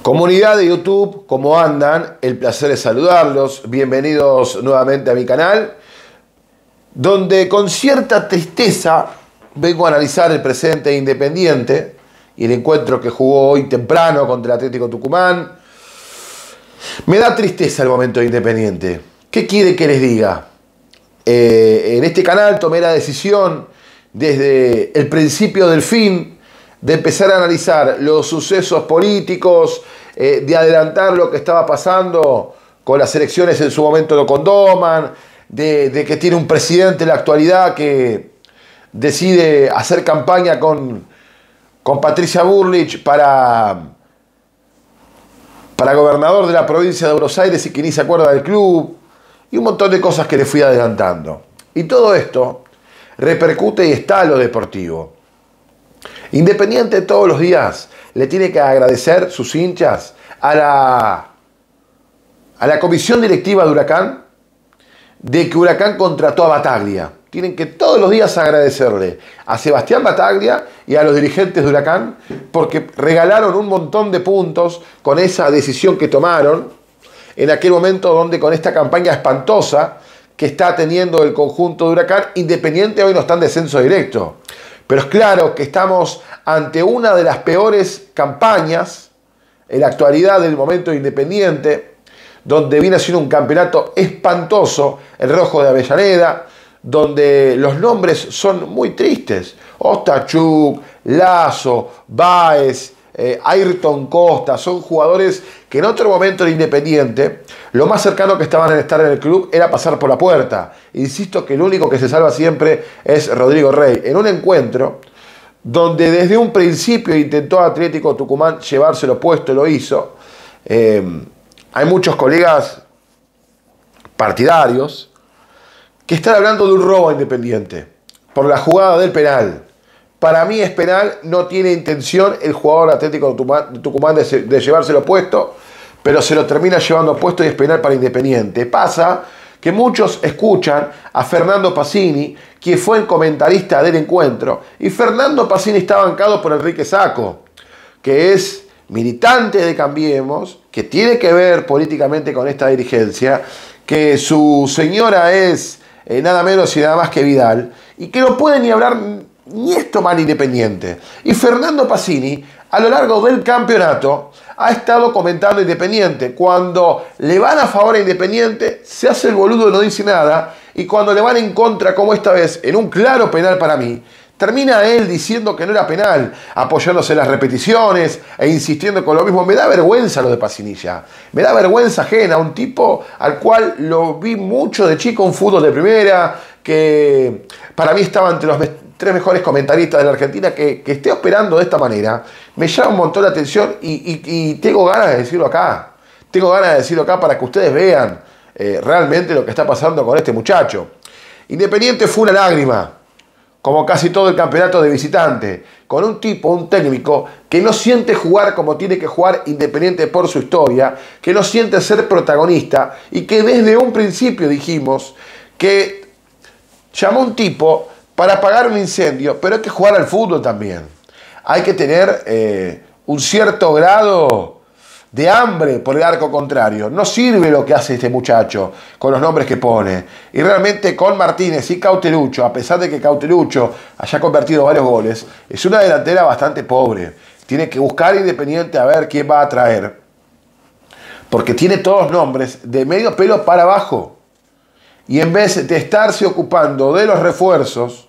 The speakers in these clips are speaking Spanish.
Comunidad de YouTube, ¿cómo andan? El placer es saludarlos. Bienvenidos nuevamente a mi canal, donde con cierta tristeza vengo a analizar el presente de Independiente y el encuentro que jugó hoy temprano contra el Atlético Tucumán. Me da tristeza el momento de Independiente. ¿Qué quiere que les diga? En este canal tomé la decisión desde el principio del fin de empezar a analizar los sucesos políticos, de adelantar lo que estaba pasando con las elecciones en su momento lo condoman, de que tiene un presidente en la actualidad que decide hacer campaña con Patricia Bullrich para gobernador de la provincia de Buenos Aires y que ni se acuerda del club, y un montón de cosas que le fui adelantando. Y todo esto repercute y está en lo deportivo. Independiente todos los días le tiene que agradecer sus hinchas a la comisión directiva de Huracán de que Huracán contrató a Battaglia. Tienen que todos los días agradecerle a Sebastián Battaglia y a los dirigentes de Huracán porque regalaron un montón de puntos con esa decisión que tomaron en aquel momento donde con esta campaña espantosa que está teniendo el conjunto de Huracán, Independiente hoy no está en descenso directo. Pero es claro que estamos ante una de las peores campañas en la actualidad del momento de Independiente, donde viene siendo un campeonato espantoso, el rojo de Avellaneda, donde los nombres son muy tristes. Ostachuk, Lazo, Báez, Ayrton Costa, son jugadores que en otro momento de Independiente, lo más cercano que estaban a estar en el club era pasar por la puerta. Insisto que el único que se salva siempre es Rodrigo Rey. En un encuentro donde desde un principio intentó Atlético Tucumán llevárselo puesto, lo hizo. Hay muchos colegas partidarios que están hablando de un robo a Independiente por la jugada del penal. Para mí es penal, no tiene intención el jugador Atlético Tucumán de llevárselo puesto, pero se lo termina llevando puesto y es penal para Independiente. Pasa que muchos escuchan a Fernando Pacini, quien fue el comentarista del encuentro, y Fernando Pacini está bancado por Enrique Sacco, que es militante de Cambiemos, que tiene que ver políticamente con esta dirigencia, que su señora es nada menos y nada más que Vidal, y que no puede ni hablar ni esto mal Independiente. Y Fernando Pacini, a lo largo del campeonato, ha estado comentando Independiente. Cuando le van a favor a Independiente, se hace el boludo y no dice nada. Y cuando le van en contra, como esta vez, en un claro penal para mí, termina él diciendo que no era penal, apoyándose en las repeticiones e insistiendo con lo mismo. Me da vergüenza lo de Pacini ya. Me da vergüenza ajena. Un tipo al cual lo vi mucho de chico en fútbol de primera, que para mí estaba entre los tres mejores comentaristas de la Argentina, que esté operando de esta manera, me llama un montón la atención y tengo ganas de decirlo acá. Tengo ganas de decirlo acá para que ustedes vean realmente lo que está pasando con este muchacho. Independiente fue una lágrima, como casi todo el campeonato de visitante, con un tipo, un técnico, que no siente jugar como tiene que jugar Independiente por su historia, que no siente ser protagonista y que desde un principio dijimos que llamó un tipo para apagar un incendio, pero hay que jugar al fútbol también. Hay que tener un cierto grado de hambre por el arco contrario. No sirve lo que hace este muchacho con los nombres que pone. Y realmente con Martínez y Cauteruccio, a pesar de que Cauteruccio haya convertido varios goles, es una delantera bastante pobre. Tiene que buscar Independiente a ver quién va a traer. Porque tiene todos nombres de medio pelo para abajo. Y en vez de estarse ocupando de los refuerzos,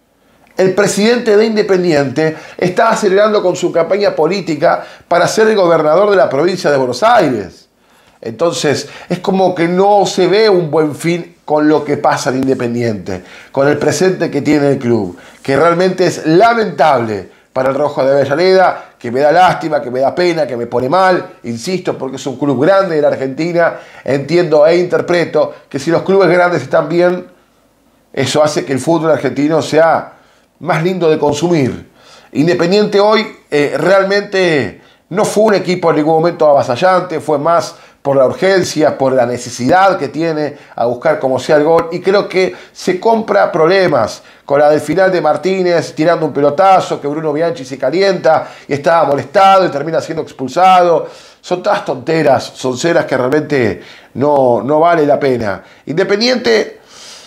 el presidente de Independiente está acelerando con su campaña política para ser el gobernador de la provincia de Buenos Aires. Entonces, es como que no se ve un buen fin con lo que pasa en Independiente, con el presente que tiene el club, que realmente es lamentable para el Rojo de Avellaneda, que me da lástima, que me da pena, que me pone mal, insisto, porque es un club grande de la Argentina. Entiendo e interpreto que si los clubes grandes están bien, eso hace que el fútbol argentino sea más lindo de consumir. Independiente hoy realmente no fue un equipo en ningún momento avasallante, fue más por la urgencia, por la necesidad que tiene a buscar como sea el gol, y creo que se compra problemas con la del final de Martínez tirando un pelotazo, que Bruno Bianchi se calienta y estaba molestado y termina siendo expulsado. Son todas tonteras, sonceras que realmente no vale la pena. Independiente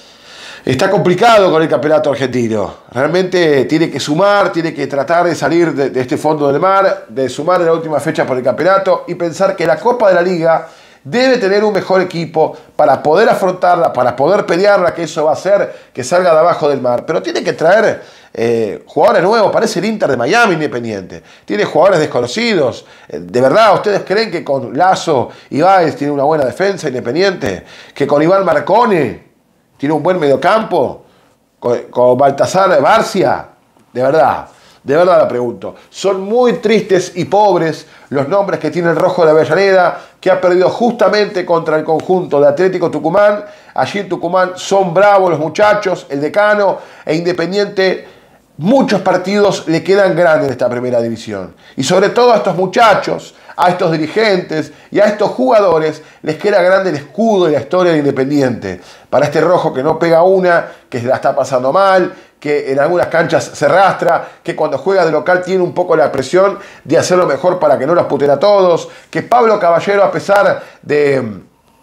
está complicado con el campeonato argentino. Realmente tiene que sumar, tiene que tratar de salir de este fondo del mar, de sumar en la última fecha por el campeonato y pensar que la Copa de la Liga debe tener un mejor equipo para poder afrontarla, para poder pelearla, que eso va a hacer que salga de abajo del mar. Pero tiene que traer jugadores nuevos, parece el Inter de Miami Independiente. Tiene jugadores desconocidos. ¿De verdad ustedes creen que con Lazo y Báez tiene una buena defensa Independiente? ¿Que con Iván Marcone tiene un buen mediocampo? ¿Con Baltasar Barcia? De verdad la pregunto. Son muy tristes y pobres los nombres que tiene el Rojo de Avellaneda, que ha perdido justamente contra el conjunto de Atlético Tucumán. Allí en Tucumán son bravos los muchachos, el decano e Independiente. Muchos partidos le quedan grandes en esta primera división. Y sobre todo a estos muchachos, a estos dirigentes y a estos jugadores les queda grande el escudo y la historia de Independiente. Para este Rojo que no pega una, que la está pasando mal, que en algunas canchas se arrastra, que cuando juega de local tiene un poco la presión de hacerlo mejor para que no los puten a todos, que Pablo Caballero, a pesar de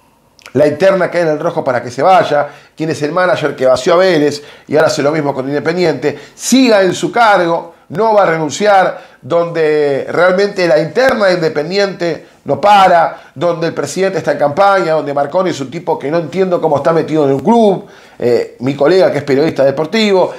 la interna que hay en el Rojo para que se vaya, quien es el manager que vació a Vélez y ahora hace lo mismo con Independiente, siga en su cargo, no va a renunciar, donde realmente la interna de Independiente no para, donde el presidente está en campaña, donde Marconi es un tipo que no entiendo cómo está metido en un club, mi colega que es periodista deportivo,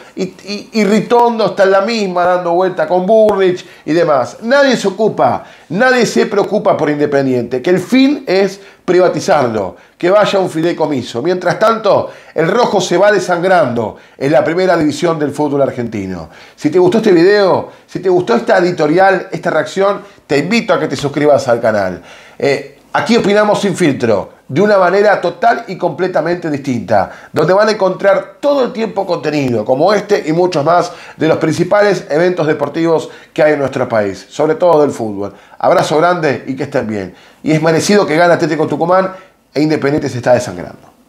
y Ritondo está en la misma, dando vuelta con Burrich y demás. Nadie se ocupa, nadie se preocupa por Independiente, que el fin es privatizarlo, que vaya a un fideicomiso. Mientras tanto, el Rojo se va desangrando en la primera división del fútbol argentino. Si te gustó este video, si te gustó esta editorial, esta reacción, te invito a que te suscribas al canal. Aquí opinamos sin filtro, de una manera total y completamente distinta, donde van a encontrar todo el tiempo contenido como este y muchos más de los principales eventos deportivos que hay en nuestro país, sobre todo del fútbol. Abrazo grande y que estén bien. Y es merecido que gane Atlético Tucumán e Independiente se está desangrando.